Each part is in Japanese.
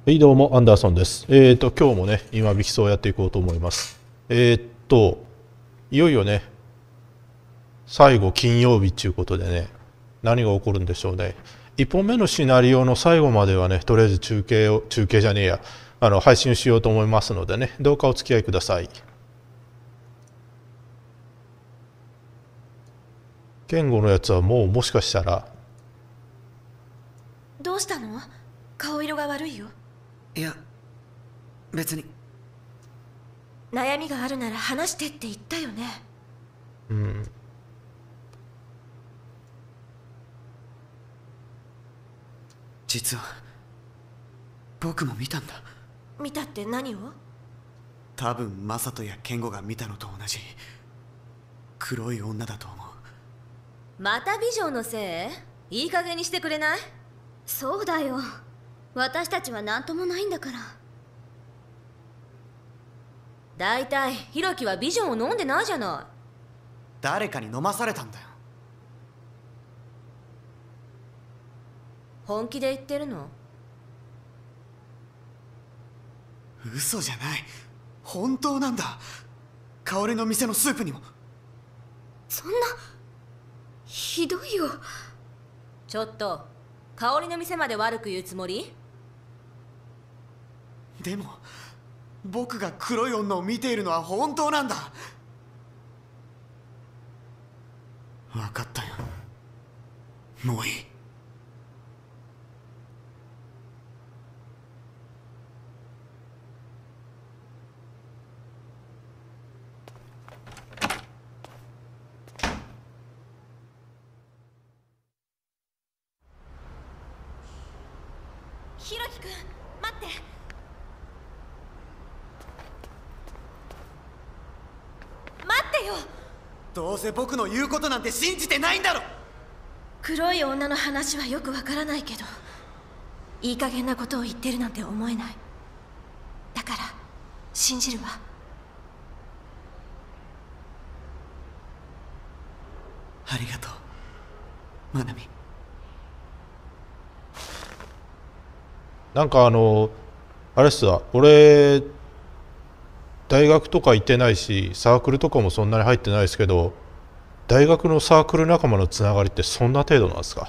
はい、どうも、アンダーソンです。今日もね、今ビキソをやっていこうと思います。いよいよね、最後金曜日ということでね、何が起こるんでしょうね。1本目のシナリオの最後まではね、とりあえず中継じゃねえや、配信しようと思いますのでね、どうかお付き合いください。ケンゴのやつはもしかしたら。 どうしたの？顔色が悪いよ。 いや、別に。 悩みがあるなら話してって言ったよね。 うん。 実は僕も見たんだ。 見たって何を？ 多分マサトやケンゴが見たのと同じ黒い女だと思う。 また美女のせい？いい加減にしてくれない？ そうだよ。私たちは何ともないんだから。 だいたいヒロキはビジョンを飲んでないじゃない。 誰かに飲まされたんだよ。 本気で言ってるの？ 嘘じゃない、本当なんだ。香織の店のスープにも。 そんなひどいよ。 ちょっと香りの店まで悪く言うつもり？ でも僕が黒い女を見ているのは本当なんだ。分かったよ、もういい。 ヒロキ君、待って。待ってよ。 どうせ僕の言うことなんて信じてないんだろ。 黒い女の話はよくわからないけど、いい加減なことを言ってるなんて思えない。だから信じるわ。 ありがとう、マナミ。 なんかあれっすわ、俺大学とか行ってないしサークルとかもそんなに入ってないですけど、大学のサークル仲間のつながりってそんな程度なんですか？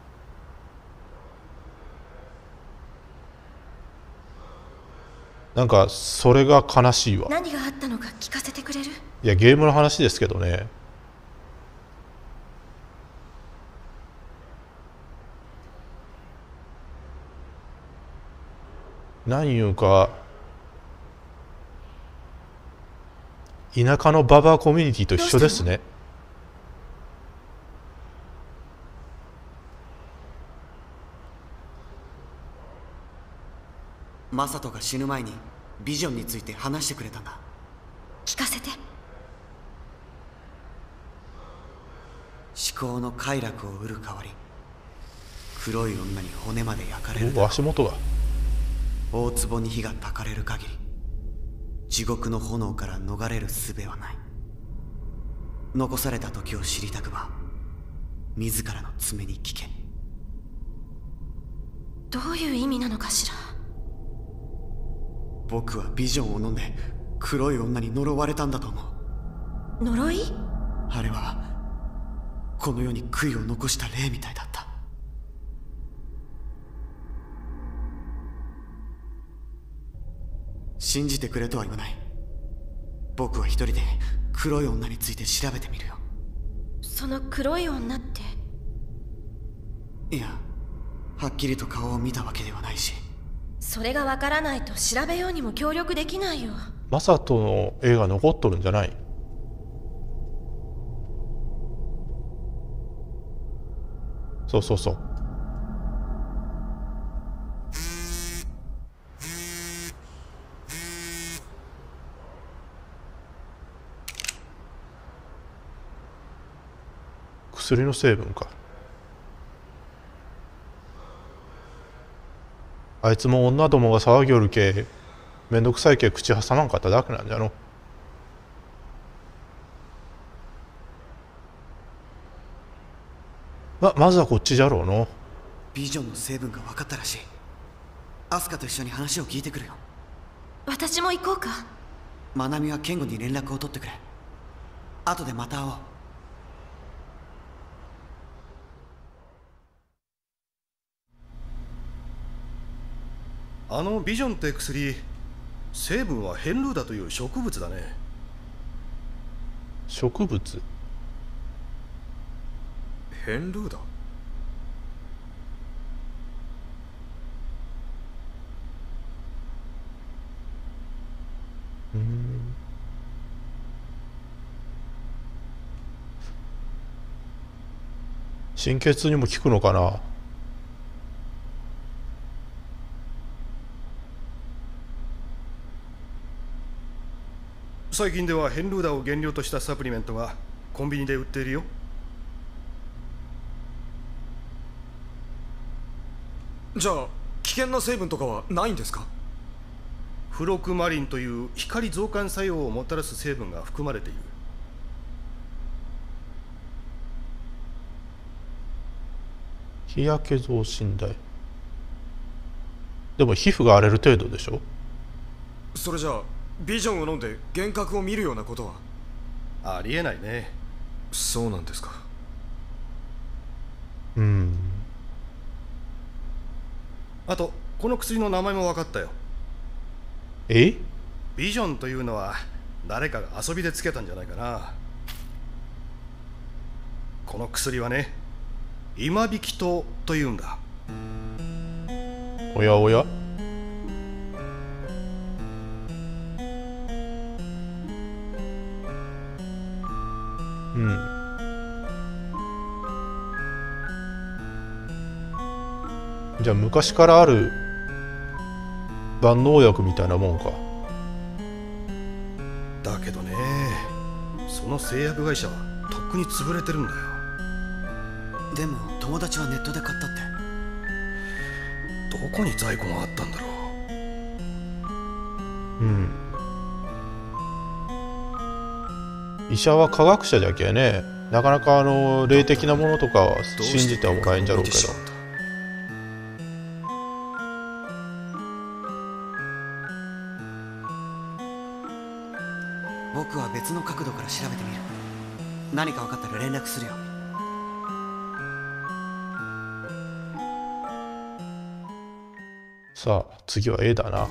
なんかそれが悲しいわ。 何があったのか聞かせてくれる？ いや、ゲームの話ですけどね。何いうか、田舎のババアコミュニティと一緒ですね。 マサトが死ぬ前にビジョンについて話してくれたんだ。 聞かせて。 思考の快楽を売る代わり、黒い女に骨まで焼かれる。 足元が。 大壺に火が焚かれる限り地獄の炎から逃れる術はない。残された時を知りたくば自らの爪に聞け。 どういう意味なのかしら。 僕はビジョンを飲んで黒い女に呪われたんだと思う。 呪い？ あれはこの世に悔いを残した霊みたいだった。信じてくれとは言わない。僕は一人で黒い女について調べてみるよ。 その黒い女って？ いや、はっきりと顔を見たわけではないし。 それがわからないと調べようにも協力できないよ。 マサトの絵が残っとるんじゃない？そうそうそう。薬の成分か。あいつも女どもが騒ぎおるけめんどくさいけ口挟まんかっただけなんじゃろ。まずはこっちじゃろうの。 ビジョンの成分が分かったらしい。 アスカと一緒に話を聞いてくるよ。 私も行こうか。 マナミはケンゴに連絡を取ってくれ。後でまた会おう。 あのビジョンって薬、成分はヘンルーダという植物だね。 植物？ ヘンルーダ？ 心血にも効くのかな。 最近ではヘンルーダを原料としたサプリメントがコンビニで売っているよ。 じゃあ危険な成分とかはないんですか？ フロクマリンという光増刊作用をもたらす成分が含まれている。 日焼け増進剤。でも皮膚が荒れる程度でしょ。 それじゃあビジョンを飲んで幻覚を見るようなことは？ ありえないね。 そうなんですか。 あとこの薬の名前も分かったよ。 え？ ビジョンというのは誰かが遊びでつけたんじゃないかな。この薬はね、今引き糖というんだ。 おやおや。じゃあ昔からある万能薬みたいなもんか。 だけどね、その製薬会社はとっくに潰れてるんだよ。 でも友達はネットで買ったって。 どこに在庫があったんだろう。医者は科学者じゃけね、なかなか霊的なものとかは信じてはもらえんじゃろうけど。 僕は別の角度から調べてみる。何か分かったら連絡するよ。 さあ次は A だな。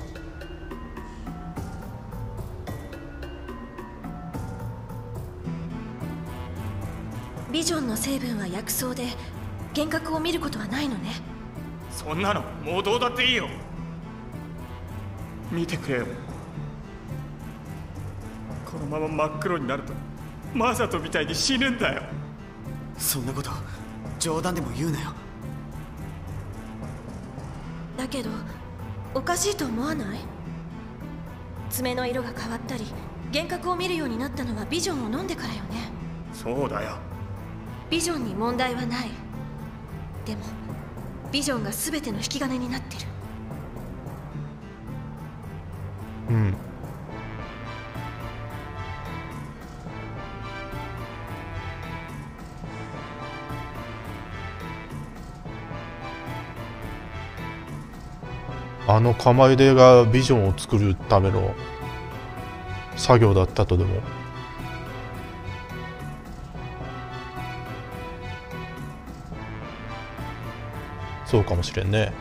ビジョンの成分は薬草で幻覚を見ることはないのね。 そんなのもうどうだっていいよ。見てくれよ。このまま真っ黒になるとマサトみたいに死ぬんだよ。 そんなこと冗談でも言うなよ。 だけどおかしいと思わない？爪の色が変わったり幻覚を見るようになったのはビジョンを飲んでからよね。 そうだよ。 ビジョンに問題はない。でもビジョンが全ての引き金になってる。 あの釜茹でがビジョンを作るための作業だったとでも。そうかもしれんね。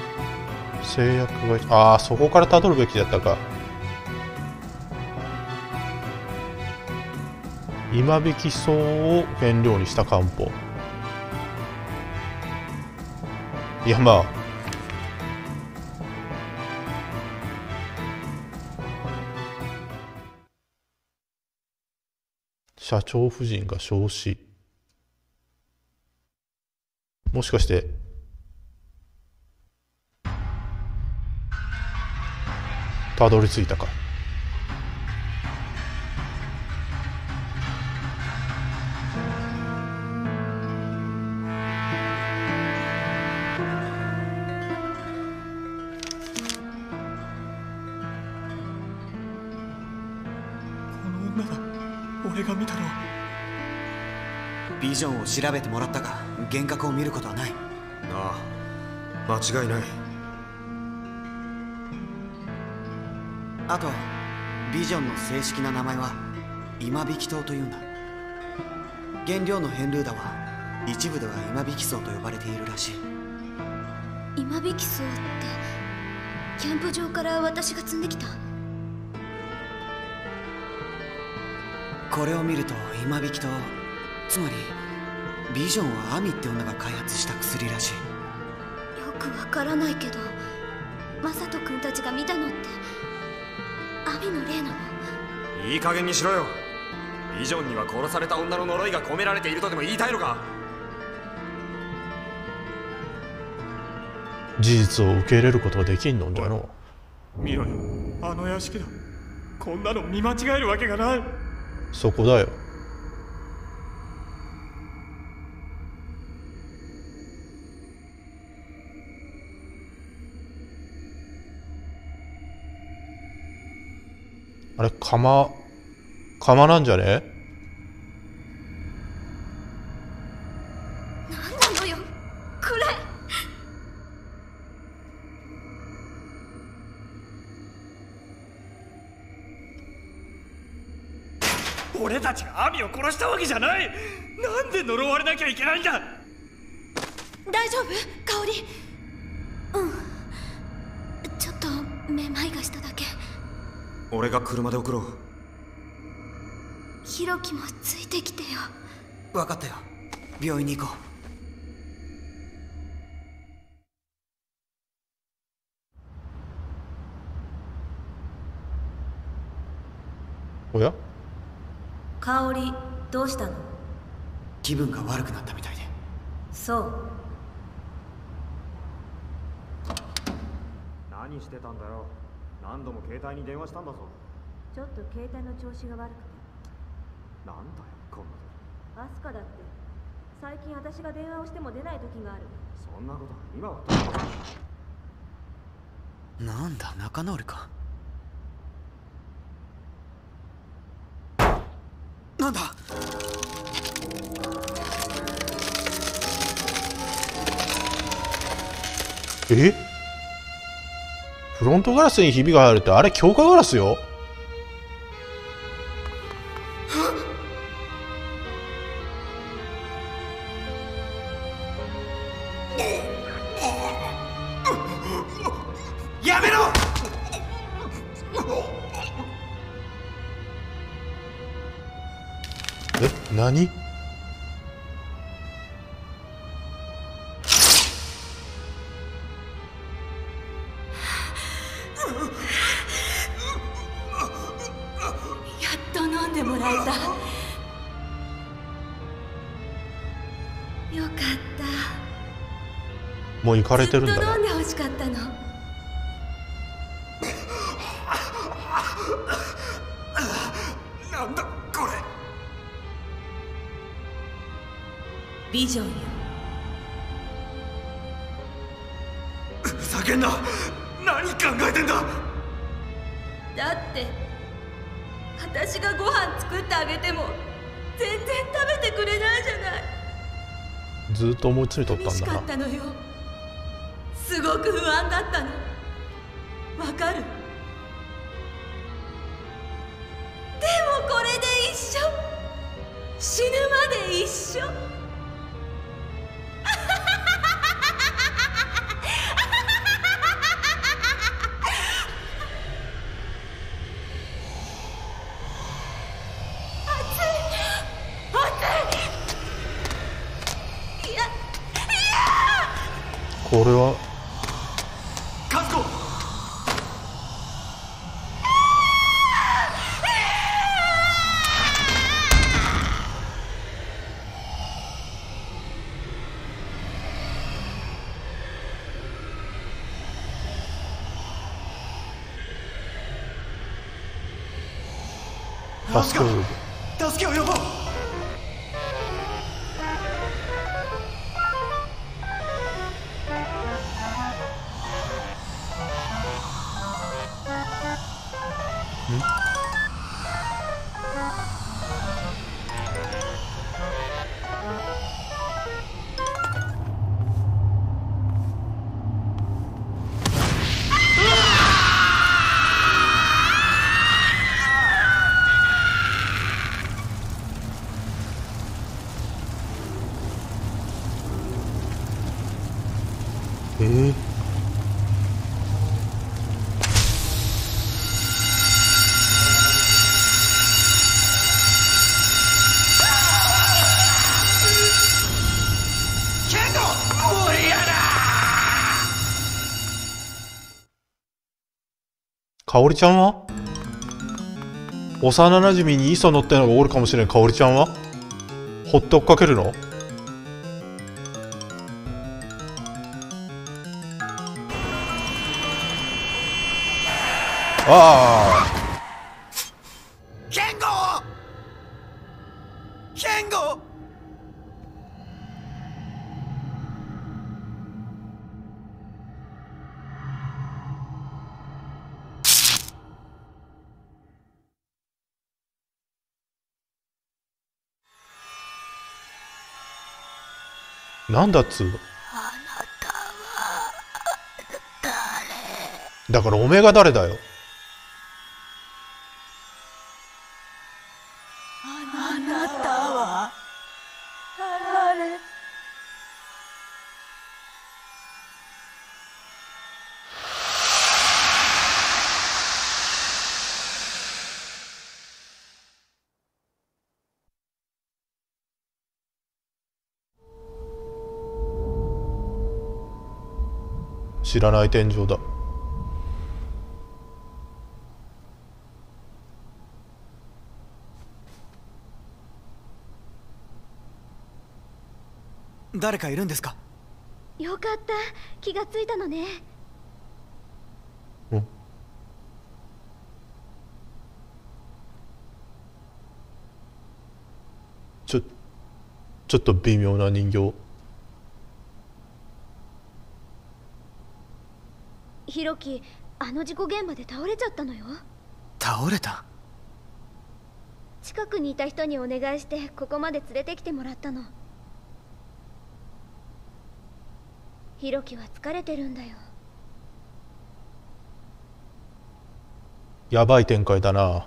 製薬会社、ああそこからたどるべきだったか。 今引き草を原料にした漢方。いや、まあ社長夫人が焼死。もしかしてたどり着いたか。 俺が見たのは。 ビジョンを調べてもらったが幻覚を見ることはない。 ああ、間違いない。 あとビジョンの正式な名前は今引き刀というんだ。原料のヘンルーダは一部では今引き草と呼ばれているらしい。 今引き草ってキャンプ場から私が積んできた。 これを見ると今引き刀、つまりビジョンはアミって女が開発した薬らしい。 よくわからないけど、マサト君たちが見たのってアミの例なの？ いい加減にしろよ。ビジョンには殺された女の呪いが込められているとでも言いたいのか？ 事実を受け入れることができんのんじゃの。 見ろよ、あの屋敷だ。こんなの見間違えるわけがない。 そこだよ。あれ、釜なんじゃね？ なんなのよこれ。 俺たちがアミを殺したわけじゃない。なんで呪われなきゃいけないんだ。 大丈夫？香り。 ちょっとめまいがしただけ。 俺が車で送ろう。 ヒロキもついてきてよ。 分かったよ、病院に行こおや？ 香り、どうしたの？ 気分が悪くなったみたいで。 そう。 何してたんだよ。何度も携帯に電話したんだぞ。 ちょっと携帯の調子が悪くて。 なんだよこんなアスカだって、最近私が電話をしても出ない時がある。 そんなこと今は。 なんだ、仲直りか。なんだ。 え？フロントガラスにひびが入るって、あれ強化ガラスよ。 やめろ。 え、何？ もらえた。よかった。 もう行かれてるんだな。 ずっと飲んでほしかったの。 なんだこれ。 ビジョンよ。 ふざけんな。何考えてんだ。 だって私がご飯作ってあげても全然食べてくれないじゃない。 ずっと思いついとったんだな。 寂しかったのよ。すごく不安だったの。わかる？でもこれで一緒。死ぬまで一緒。 これは和子。 助けを呼ぶ。 助けを呼ぼう。 かおりちゃんは幼なじみに磯野ってのがおるかもしれん。かおりちゃんはほって追っかけるの？ああ、 ケンゴケンゴ。 なんだっつうの。だからおめえが誰だよ。知らない天井だ。 誰かいるんですか？ よかった、気がついたのね。 うん。ちょっと微妙な人形。 ひろき、あの事故現場で倒れちゃったのよ。 倒れた？ 近くにいた人にお願いしてここまで連れてきてもらったの。ひろきは疲れてるんだよ。 やばい展開だな。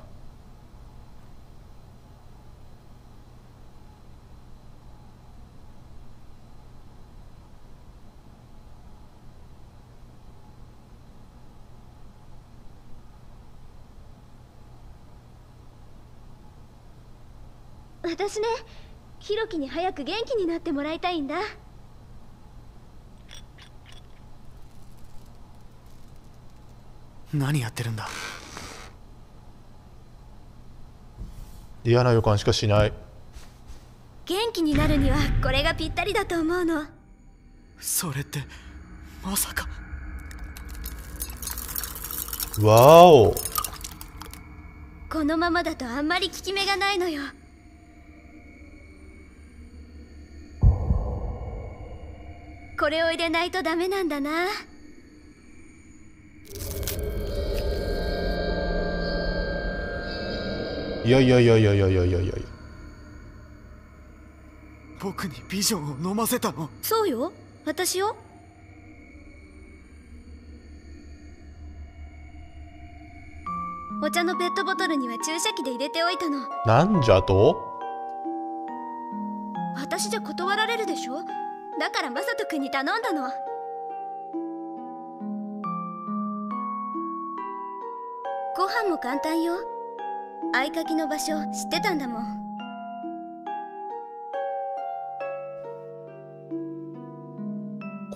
私ね、ひろきに早く元気になってもらいたいんだ。 何やってるんだ？ 嫌な予感しかしない。 元気になるにはこれがぴったりだと思うの。 それってまさか。 わお。 このままだとあんまり効き目がないのよ。これを入れないとダメなんだな。 いやいやいやいやいやいやいやいや。 僕にビジョンを飲ませたの？ そうよ、私よ。お茶のペットボトルには注射器で入れておいたの。 なんじゃと？ 私じゃ断られるでしょ。だからマサト君に頼んだの。ご飯も簡単よ。合鍵の場所知ってたんだもん。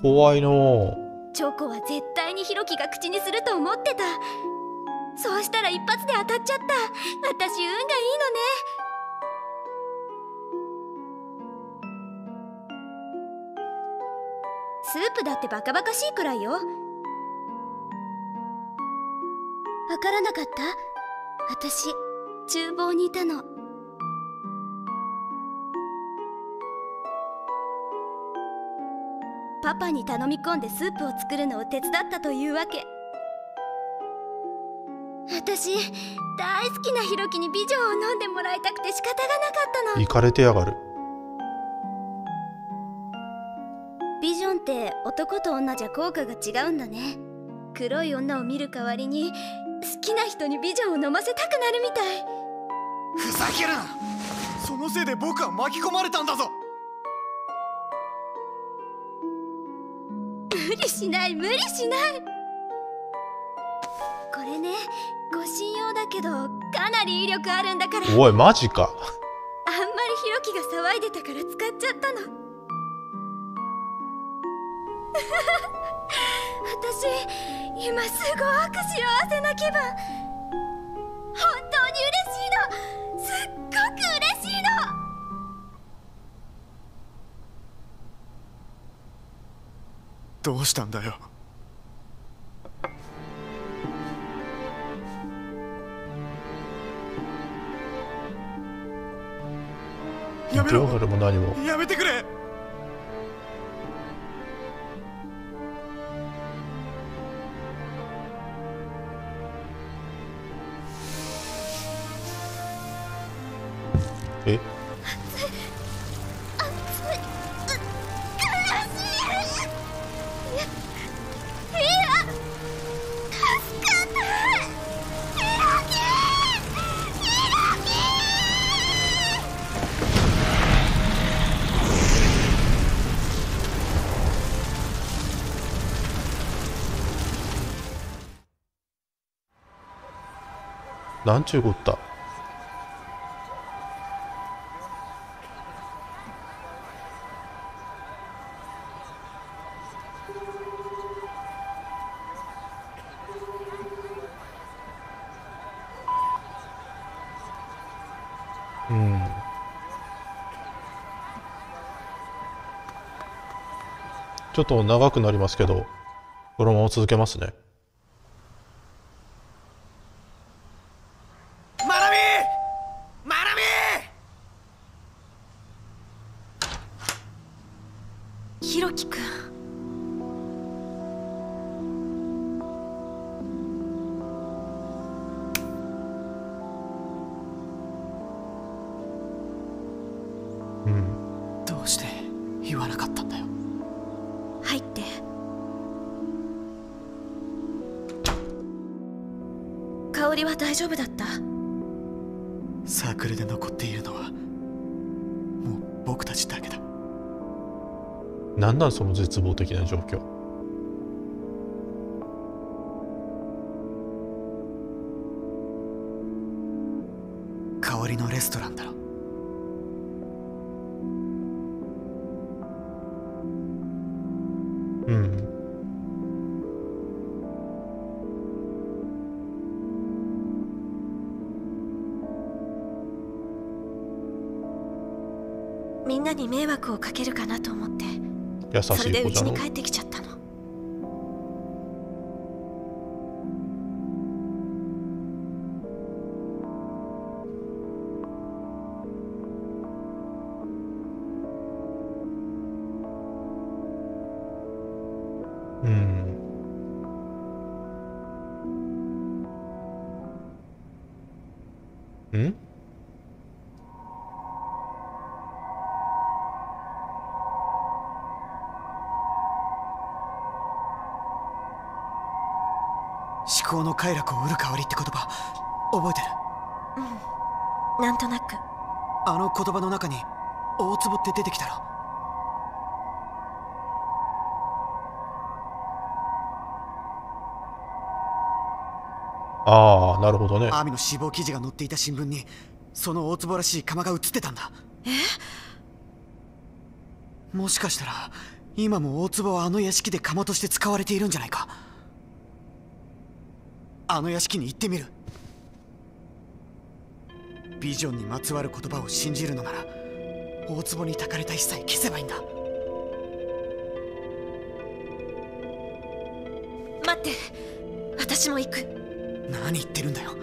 怖いの。 チョコは絶対にヒロキが口にすると思ってた。そうしたら一発で当たっちゃった。私運がいいのね。スープだってバカバカしいくらいよ。わからなかった？私厨房にいたの。パパに頼み込んでスープを作るのを手伝ったというわけ。私大好きなヒロキにビジョンを飲んでもらいたくて仕方がなかったの。 イかれてやがる。 ビジョンって男と女じゃ効果が違うんだね。黒い女を見る代わりに好きな人にビジョンを飲ませたくなるみたい。 ふざけるな。そのせいで僕は巻き込まれたんだぞ。 無理しない無理しない。これね、護身用だけどかなり威力あるんだから。 おいマジか。 あんまりヒロキが騒いでたから使っちゃったの。私今すごく幸せな気分。本当に嬉しいの。すっごく嬉しいの。 どうしたんだよ。やめろ。 どうも何も。 やめてくれ。 え？なんちゅうこった。ちょっと長くなりますけど、このまま続けますね。 マナミマナミ。 ヒロキ君。 どうして言わなかったんだよ。 入って。香りは大丈夫だった？ サークルで残っているのはもう僕たちだけだ。 なんなんその絶望的な状況。 香りのレストランだろ。 みんなに迷惑をかけるかなと思って、 優しい子じゃの。 それで家に帰ってきちゃったの。 思考の快楽を売る香りって言葉覚えてる？ なんとなく。 あの言葉の中に大壺って出てきたろ。 ああ、なるほどね。 アーミの死亡記事が載っていた新聞にその大壺らしい釜が映ってたんだ。もしかしたら今も大壺はあの屋敷で釜として使われているんじゃないか。あの屋敷に行ってみる。ビジョンにまつわる言葉を信じるのなら大壺に焚かれた一切消せばいいんだ。 待って、私も行く。 何言ってるんだよ。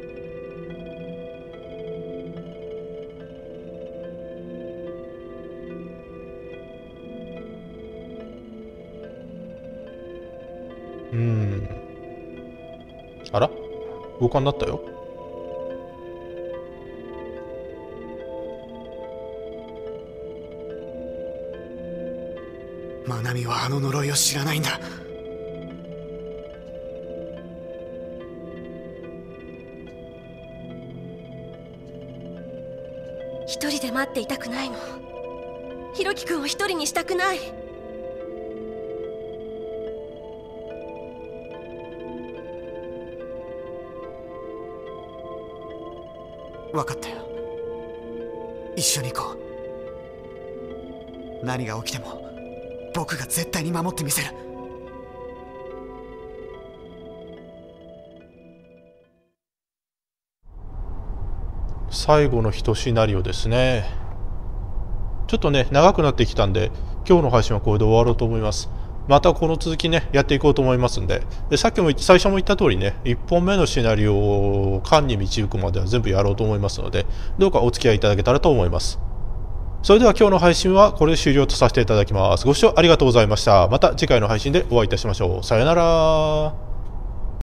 あら、動かんなったよ。 マナミはあの呪いを知らないんだ。 一人で待っていたくないの。ひろきくんを一人にしたくない。 分かったよ。一緒に行こう。何が起きても僕が絶対に守ってみせる。 最後の一シナリオですね。ちょっとね長くなってきたんで今日の配信はこれで終わろうと思います。またこの続きねやっていこうと思いますんで、さっきも最初も言った通りね1本目のシナリオを完に導くまでは全部やろうと思いますので、どうかお付き合いいただけたらと思います。それでは今日の配信はこれで終了とさせていただきます。ご視聴ありがとうございました。また次回の配信でお会いいたしましょう。さよなら。